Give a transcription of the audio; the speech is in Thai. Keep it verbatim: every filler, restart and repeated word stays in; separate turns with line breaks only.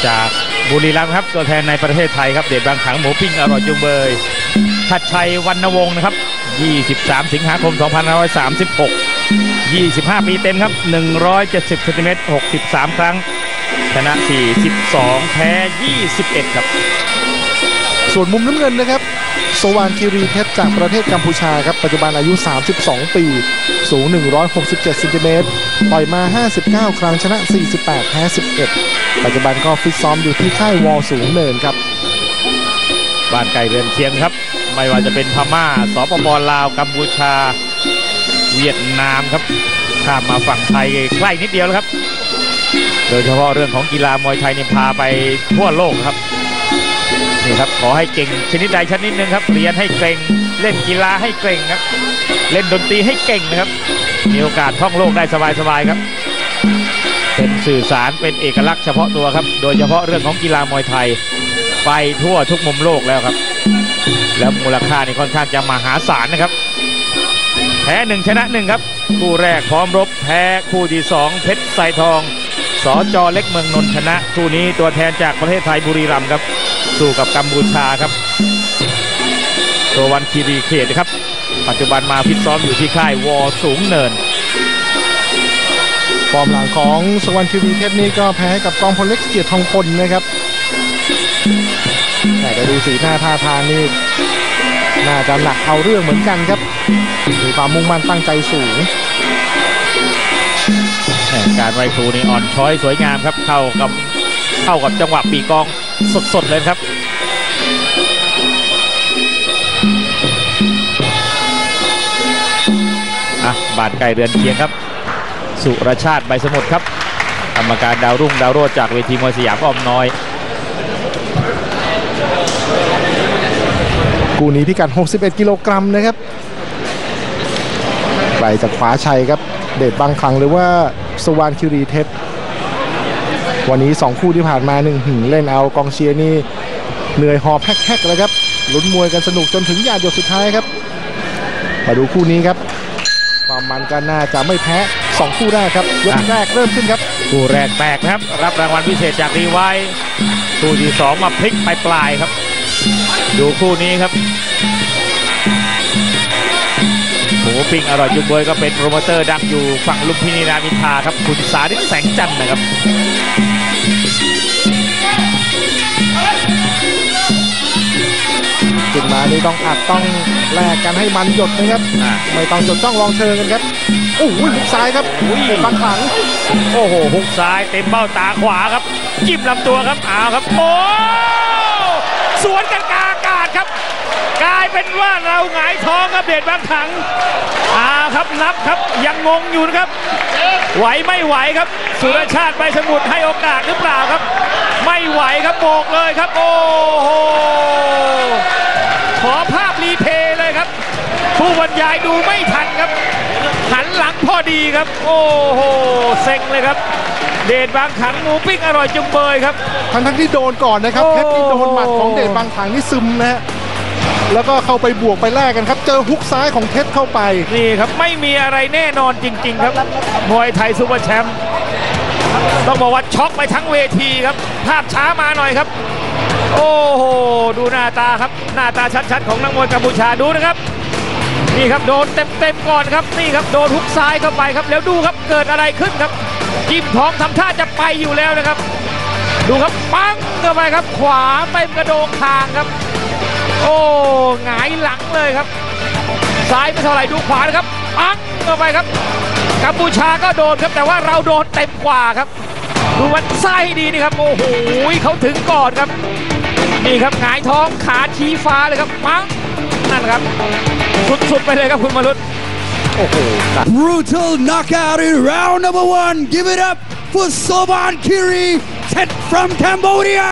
จากบุรีรัมย์ครับตัวแทนในประเทศไทยครับเดชบางขังหมูปิ้งอร่อยจุงเบยชัดชัยวรรณวงศ์นะครับยี่สิบสามสิงหาคมสองพันห้าร้อยสามสิบหก ยี่สิบห้าปีเต็มครับหนึ่งร้อยเจ็ดสิบเซนติเมตรหกสิบสามครั้งชนะสี่สิบสองแพ้ยี่สิบเอ็ดครับ
ส่วนมุมน้ำเงินนะครับสวานคีรีเพชรจากประเทศกัมพูชาครับปัจจุบันอายุสามสิบสองปีสูงหนึ่งร้อยหกสิบเจ็ดเซนติเมตรต่อยมาห้าสิบเก้าครั้งชนะสี่สิบแปดแพ้สิบเอ็ดปัจจุบันก็ฟิตซ้อมอยู่ที่ค่ายวอสูงเนินครับ
บ้านไก่เรือนเคียงครับไม่ว่าจะเป็นพม่าสปป.ลาวกัมพูชาเวียดนามครับข้ามมาฝั่งไทยใกล้นิดเดียวแล้วครับโดยเฉพาะเรื่องของกีฬามวยไทยเนี่ยพาไปทั่วโลกครับนี่ครับขอให้เก่งชนิดใดชนิดหนึ่งครับเรียนให้เก่งเล่นกีฬาให้เก่งครับเล่นดนตรีให้เก่งนะครับมีโอกาสท่องโลกได้สบายๆครับเป็นสื่อสารเป็นเอกลักษณ์เฉพาะตัวครับโดยเฉพาะเรื่องของกีฬามวยไทยไปทั่วทุกมุมโลกแล้วครับแล้วมูลค่านี่ค่อนข้างจะมหาศาลนะครับแพ้หนึ่งชนะหนึ่งครับคู่แรกพร้อมรบแพ้คู่ที่สองเพชรไซทองสจ.เล็กเมืองนนท์ชนะคู่นี้ตัวแทนจากประเทศไทยบุรีรัมย์ครับสู้กับกัมพูชาครับตัววันคีรีเขตนะครับปัจจุบันมาฟิตซ้อมอยู่ที่ค่ายวอสูงเนิน
ฟอร์มหลังของสวรรค์คีรีเพชรนี่ก็แพ้กับกองพลเล็กเกียรติทองพลนะครับแต่ดูสีหน้าท่าทางนี่น่าจะหนักเอาเรื่องเหมือนกันครับมีความมุ่งมั่นตั้งใจสูง
การไหวครูนี่อ่อนช้อยสวยงามครับเข้ากับเข้ากับจังหวะปีกองสดๆเลยครับอ่ะบาดไก่เรือนเคียงครับสุรชาติใบสมุทรครับกรรมการดาวรุ่งดาวโรจน์จากเวทีมวยสยามอ้อมน้อย
คู่นี้พิกัดหกสิบเอ็ดกิโลกรัมนะครับใครจะคว้าชัยครับเดชบางครั้งหรือว่าสวานคีรีเพชรวันนี้สองคู่ที่ผ่านมาหนึ่งหึ่งเล่นเอากองเชียร์นี่เหนื่อยหอบแฮกๆเลยครับลุ้นมวยกันสนุกจนถึงหยาดหยดสุดท้ายครับมาดูคู่นี้ครับความมันก็น่าจะไม่แพ้สองคู่แรกครับยกแรกเริ่มขึ้นครับ
คู่แรกแตกนะครับรับรางวัลพิเศษจากรีไวท์คู่ที่สองมาพลิกไปปลายครับดูคู่นี้ครับหมูปิ้งอร่อยจุงเบยก็เป็นโปรโมเตอร์ดังอยู่ฝั่งลุมพินีรามอินทราครับคุณสาธิตแสงจันทร์นะครับ
ขึ้นมานี่ต้องอัดต้องแลกกันให้มันหยดนะครับไม่ต้องจดจ้องลองเชิงกันครับโอ้โหหุกซ้ายครับอุ้ยบางครั้ง
โอ้โหหุกซ้ายเต็มเบ้าตาขวาครับจิ้มลำตัวครับอ้าวครับโอ้สวนกันกลางอากาศครับกลายเป็นว่าเราหงายท้องครับเดชบางขังอ้าวครับนับครับยังงงอยู่นะครับไหวไม่ไหวครับสุรชาติใบสมุทรให้โอกาสหรือเปล่าครับไม่ไหวครับโบกเลยครับโอ้โหขอภาพรีเพย์เลยครับผู้บรรยายดูไม่ทันครับหันหลังพอดีครับโอ้โหเซ็งเลยครับเดชบางขังหมูปิ้งอร่อยจุงเบยครับ
ทั้งทั้งที่โดนก่อนนะครับเพชรที่โดนหมัดของเดชบางขังนี่ซึมนะฮะแล้วก็เข้าไปบวกไปแลกกันครับเจอฮุกซ้ายของเพชรเข้าไป
นี่ครับไม่มีอะไรแน่นอนจริงๆครับมวยไทยซุปเปอร์แชมป์ต้องบอกว่าช็อกไปทั้งเวทีครับภาพช้ามาหน่อยครับโอ้โหดูหน้าตาครับหน้าตาชัดๆของนักมวยกัมพูชาดูนะครับนี่ครับโดนเต็มๆก่อนครับนี่ครับโดนฮุกซ้ายเข้าไปครับแล้วดูครับเกิดอะไรขึ้นครับจิ้มท้องทำท่าจะไปอยู่แล้วนะครับดูครับปั้งเข้าไปครับขวาเต็มกระโดงคางครับโอ้หงายหลังเลยครับซ้ายไม่เท่าไหร่ดูขวานะครับปั้งเข้าไปครับกัมพูชาก็โดนครับแต่ว่าเราโดนเต็มกว่าครับดูมันไส้ดีนี่ครับโอ้โหเขาถึงก่อนครับนี่ครับหงายท้องขาชี้ฟ้าเลยครับปั้งนั่นครับสุดๆไปเลยครับคุณมรุต
โอ้โห
Brutal knockout in round number one. Give it up for Sovankiri Tet from Cambodia.